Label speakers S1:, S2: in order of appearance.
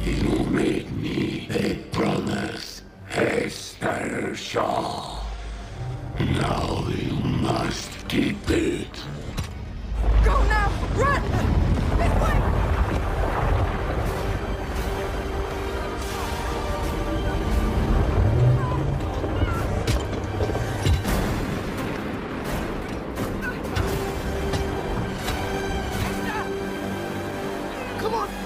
S1: You made me a promise, Esther Shaw. Now you must keep it.
S2: Go now! Run! This way! Come on!